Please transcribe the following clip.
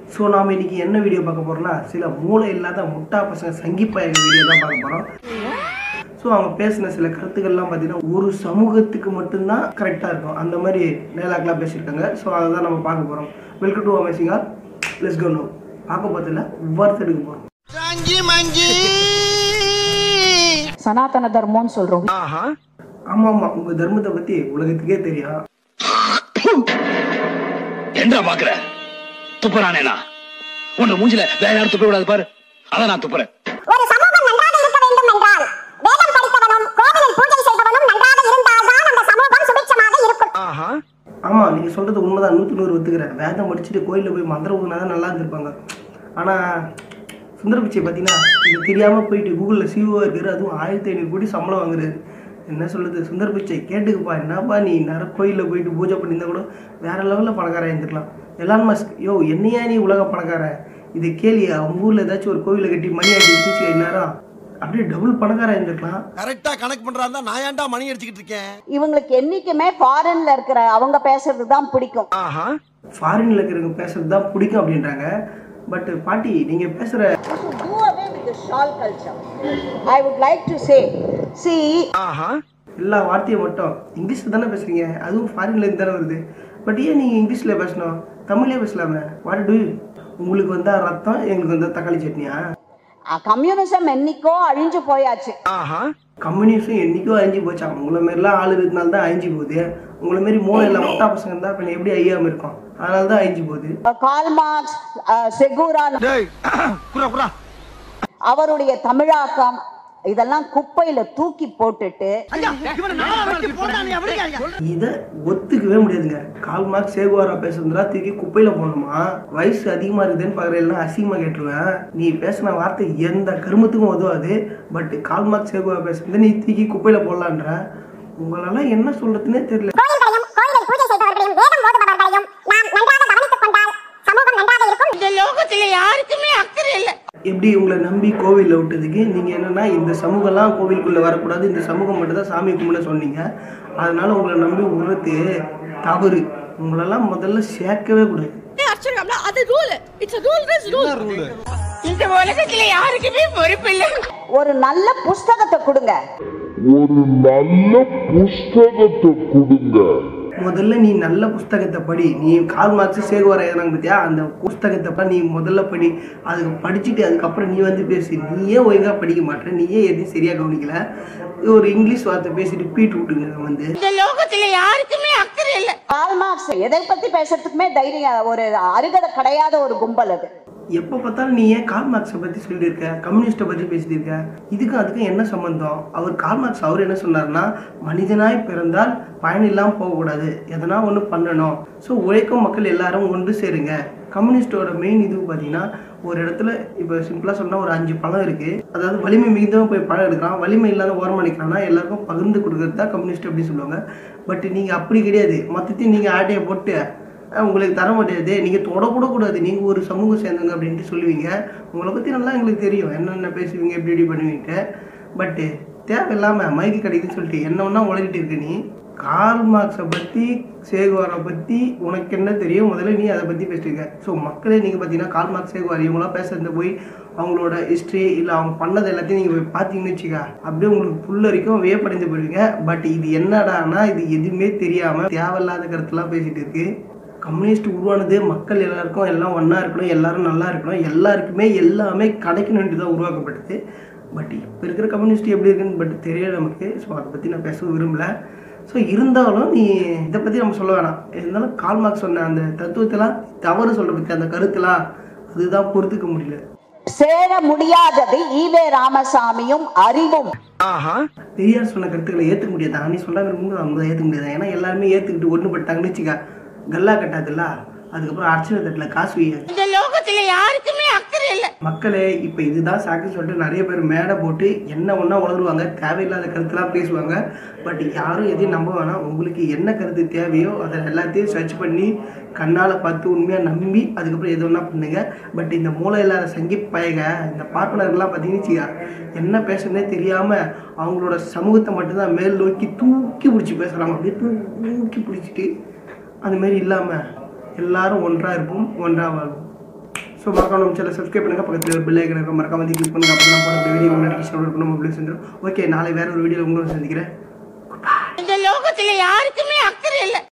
So நாம் இன்றைக்கி என்ன வீடியோ பார்க்க போகிறோம்னா சில மூளை இல்லாத முட்டா பசங்க சங்கிப்பாயங்க வீடியோ தான் பார்க்க போகிறோம். ஸோ அவங்க பேசின சில கருத்துக்கள்லாம் பார்த்தீங்கன்னா ஒரு சமூகத்துக்கு மட்டும்தான் கரெக்டாக இருக்கும், அந்த மாதிரி டைலாக்லாம் பேசியிருக்காங்க. ஸோ அதை தான் நம்ம பார்க்க போகிறோம். Welcome to amazing all. Let's go. No பார்க்க பார்த்ததில்ல ஒவ்வொருத்தர் எடுக்க போகிறோம். சனாதன தர்மம்னு சொல்கிறோம். ஆமாம் ஆமாம், உங்கள் தர்மத்தை பற்றி உலகத்துக்கே தெரியும். என்ன பாக்குற? துப்புறானேனா உன்னை மூஞ்சில வேற யாரும் துப்ப விடாது பாரு. அதான் நான் துப்புறேன். ஒரு சமூகம் நன்றாக இருக்க வேண்டும் என்றால் வேதம் படித்தவனும் கோவிலில் பூஜை செய்பவனும் நன்றாக இருந்தால்தான் அந்த சமூகம் சுபிட்சமாக இருக்கும். ஆமாம், நீங்கள் சொல்கிறது உண்மைதான், 100 ஒத்துக்கிறேன். வேதம் படிச்சுட்டு கோயிலில் போய் மந்திரம் ஊதுனா தான் நல்லா இருந்திருப்பாங்க. ஆனால் சுந்தர பிச்சை பார்த்தீங்கன்னா இது தெரியாமல் போயிட்டு கூகுளில் சிஓ இருக்காரு, அதுவும் 1500 கோடி சம்பளம் வாங்குறாரு. என்ன சொல்லுது சுந்தர பிச்சை, கேட்டுக்குப்பா, என்னப்பா நீ நேரம் கோயிலில் போயிட்டு பூஜை பண்ணியிருந்தா கூட வேற லெவலில் பணக்காரன் இருந்துக்கலாம். எலான் மஸ்க், யோ என்னையா நீ உலக பணக்காரன், இதை கேளியா அவங்க ஊரில் ஏதாச்சும் ஒரு கோவிலை கட்டி மணி அடிச்சு நேரம் அப்படியே டபுள் பணக்காரன் இருந்துருக்கலாம். கரெக்டா கனெக்ட் பண்றாங்க. நான் ஏன்டா மணி அடிச்சுக்கிட்டு இருக்கேன்? இவங்களுக்கு என்னைக்குமே ஃபாரின்ல இருக்கிற அவங்க பேசுறது தான் பிடிக்கும். ஃபாரின்ல இருக்கிறவங்க பேசுறது தான் பிடிக்கும் அப்படின்றாங்க. பட் பாட்டி நீங்கள் பேசுகிற I would like to say, see, எல்லா வார்த்தையும் மட்டும் இங்கிலீஷில் தானே பேசுகிறீங்க, அதுவும் ஃபாரின்லேருந்து தானே வருது. பட் ஏன் நீங்கள் இங்கிலீஷில் பேசணும், தமிழ்லேயே பேசலாமே? வாட் டு உங்களுக்கு வந்தால் ரத்தம், எங்களுக்கு வந்தால் தக்காளி சட்னியா? கம்யூனிசம் என்னைக்கோ அழிஞ்சு போயாச்சு. கம்யூனிஸ்டும் என்னைக்கோ அழிஞ்சு போச்சா? உங்களை மாரிலாம் ஆள் இருக்கிறதுனால தான் அழிஞ்சு போகுது. உங்களை மாரி மூளை இல்லை முட்டா பசங்க இருந்தால் இப்போ எப்படி ஐயாமல் இருக்கும், அதனால தான் அழிஞ்சு போகுது. கால் மார்க்ஸ், செகூரா, அவருடைய தமிழாக்கம் இதெல்லாம் குப்பையில தூக்கி போட்டுட்டு இதை ஒத்துக்கவே முடியாதுங்க. கால் மார்க்ஸ் சேகுவாரா பேசுறதுல தூக்கி குப்பையில போடணுமா? வயசு அதிகமா இருக்குதுன்னு பாக்குறேன், அசிங்கமா கேட்டுருவேன். நீ பேசின வார்த்தை எந்த கருமத்துக்கும் உதவாது. பட் கால் மார்க்ஸ் சேகுவாரா பேசுறது நீ தூக்கி குப்பையில போடலான்ற, உங்களெல்லாம் என்ன சொல்றதுன்னே தெரியல. கோயிலில் பூஜை செய்பவர்களையும் வேதம் ஓதுபவர்களையும் நாம் நன்றாக கவனித்துக் கொண்டால் சமூகம் நன்றாக இருக்கும். இந்த லோகத்துல யாருக்குமே அக்கறை இல்லை. எப்படி உங்களை நம்பி கோவிலில் விட்டதுக்கு நீங்கள் என்னென்னா இந்த சமூகம்லாம் கோவிலுக்குள்ளே வரக்கூடாது, இந்த சமூகம் மட்டும் தான் சாமி கும்பிட சொன்னீங்க, அதனால உங்களை நம்பி விடுறது தவறு. உங்களெல்லாம் முதல்ல சேர்க்கவே கூடாது. இந்த உலகத்துல யாருக்குமே பொறுப்பு இல்லை. ஒரு நல்ல புஸ்தகத்தை கொடுங்க. முதல்ல நீ நல்ல புஸ்தகத்தை படி. நீ கால் மார்க்ஸ் சேகுவாரா எழுதுனாங்க பார்த்தியா, அந்த புஸ்தகத்தை நீ முதல்ல படி. அதுக்கு படிச்சுட்டு அதுக்கப்புறம் நீ வந்து பேசு. நீயே ஒழுங்காக படிக்க மாட்டேன், நீயே எதையும் சரியாக கவனிக்கல. ஒரு இங்கிலீஷ் வார்த்தை பேசிட்டு பீட்டு விட்டுங்க. வந்து இந்த லோகத்துல யாருக்குமே அக்கறை இல்லை. கால் மார்க்ஸ் எதை பத்தி பேசுறதுக்குமே தைரியம், ஒரு அருகதை கிடையாத ஒரு கும்பல் அது. எப்போ பார்த்தாலும் நீ ஏன் கால் மார்க்ஸை பற்றி சொல்லியிருக்க, கம்யூனிஸ்ட்டை பற்றி பேசிட்டு இருக்க? இதுக்கும் அதுக்கும் என்ன சம்மந்தம்? அவர் கால் மார்க்ஸ் அவர் என்ன சொன்னார்னா, மனிதனாய் பிறந்தால் பயன் இல்லாமல் போகக்கூடாது, எதனா ஒன்று பண்ணணும். ஸோ உழைக்கும் மக்கள் எல்லாரும் ஒன்று சேருங்க. கம்யூனிஸ்டோட மெயின் இது பார்த்தீங்கன்னா, ஒரு இடத்துல இப்போ சிம்பிளாக சொன்னால் ஒரு 5 பழம் இருக்குது, அதாவது வலிமை மிகுந்தவன் போய் பழம் எடுக்கிறான், வலிமை இல்லாத ஓரம் பண்ணிக்கிறான்னா எல்லாருக்கும் பகிர்ந்து கொடுக்குறது தான் கம்யூனிஸ்ட் அப்படின்னு சொல்லுவாங்க. பட் நீங்கள் அப்படி கிடையாது. மொத்தத்தையும் நீங்கள் ஆட்டையை போட்டு உங்களுக்கு தர முடியாது, நீங்கள் தொடக்கூடக்கூடாது, நீங்கள் ஒரு சமூகம் சேர்ந்தவங்க அப்படின்ட்டு சொல்லுவீங்க. உங்களை பற்றி நல்லா எங்களுக்கு தெரியும், என்னென்ன பேசுவீங்க, எப்படி எப்படி பண்ணுவீங்க. பட்டு தேவையில்லாமல் மைக்கு கிடைக்குதுன்னு சொல்லிட்டு என்ன ஒன்றா உழைக்கிட்டு இருக்கு. நீ கால் மார்க்ஸை பற்றி சேகுவாரை பற்றி உனக்கு என்ன தெரியும், முதல்ல நீ அதை பற்றி பேசிட்டுருக்க. ஸோ மக்களே நீங்கள் பார்த்தீங்கன்னா கால் மார்க்ஸ் சேகுவார் இவங்களாம் பேசுறது போய் அவங்களோட ஹிஸ்ட்ரி இல்லை அவங்க பண்ணது எல்லாத்தையும் நீங்கள் போய் பார்த்தீங்கன்னு வச்சுக்கா, அப்படியே உங்களுக்கு புல் வரைக்கும் வியப்படைந்து போயிடுவீங்க. பட் இது என்னடானா, இது எதுவுமே தெரியாமல் தேவையில்லாத கருத்துலாம் பேசிகிட்டு இருக்கு. கம்யூனிஸ்ட் உருவானது மக்கள் எல்லாருக்கும் எல்லாம் ஒன்றா இருக்கணும், எல்லாரும் நல்லா இருக்கணும், எல்லாருக்குமே எல்லாமே கிடைக்கணுன்ட்டு தான் உருவாக்கப்பட்டது. பட் இப்போ இருக்கிற கம்யூனிஸ்ட் எப்படி இருக்குன்னு பட் தெரியல நமக்கு. ஸோ அதை பற்றி நான் பேச விரும்பலை. ஸோ இருந்தாலும் நீ இதை பற்றி நம்ம சொல்ல வேணாம். இருந்தாலும் கால் மார்க்ஸ் சொன்ன அந்த தத்துவத்தெல்லாம் தவறு சொல்கிற பற்றி அந்த கருத்தெல்லாம் அதுதான் பொறுத்துக்க முடியல. சேர முடியாதது ஈவே ராமசாமியும் அறிவும். பெரியார் சொன்ன கருத்துக்களை ஏற்றுக்க முடியாது. நீ சொல்ல விரும்பும்போது அவங்க ஏற்றுக்க முடியாது. ஏன்னா எல்லாருமே ஏற்றுக்கிட்டு ஒன்றுபட்டாங்கன்னு வச்சுக்கா, கல்லா கட்டாதுல்ல, அதுக்கப்புறம் அர்ச்சனை தட்டில் காசு வையாது. இந்த லோகத்துல யாருக்குமே அக்கறை இல்லை. மக்களே இப்போ இதுதான் சாக்குன்னு சொல்லிட்டு நிறைய பேர் மேடை போட்டு என்ன ஒன்றா உணர்வாங்க, தேவையில்லாத கருத்துலாம் பேசுவாங்க. பட் யாரும் எதையும் நம்ப வேணாம். உங்களுக்கு என்ன கருத்து தேவையோ அதை எல்லாத்தையும் சர்ச் பண்ணி கண்ணால் பார்த்து உண்மையாக நம்பி அதுக்கப்புறம் எது ஒன்றா பண்ணுங்க. பட் இந்த மூளை இல்லாத சங்கி பயங்க இந்த பார்ப்பனர்கள்லாம் பார்த்தீங்கன்னு என்ன பேசுறதுனே தெரியாமல் அவங்களோட சமூகத்தை மட்டும்தான் மேல் நோக்கி தூக்கி பிடிச்சி பேசுகிறாங்க. அப்படியே தூக்கி பிடிச்சிட்டு அதுமாரி இல்லாமல் எல்லாரும் ஒன்றா இருப்போம், ஒன்றா வாழ்வோம். ஸோ மறக்காம நம்ம சேனல் சப்ஸ்கிரைப் பண்ணுங்க, பக்கத்தில் பெல் ஐக்கன் இருக்க மறக்காம வந்து கிளிக் பண்ணுங்க. அப்போ நான் போகிற வீடியோ நோட்டிஃபிகேஷன் இருக்கணும், மொபைல் செஞ்சிடும். ஓகே, நாளை வேற ஒரு வீடியோ உங்களோட சந்திக்கிறேன். இந்த லோகத்துல யாருக்குமே அக்கறை இல்லை.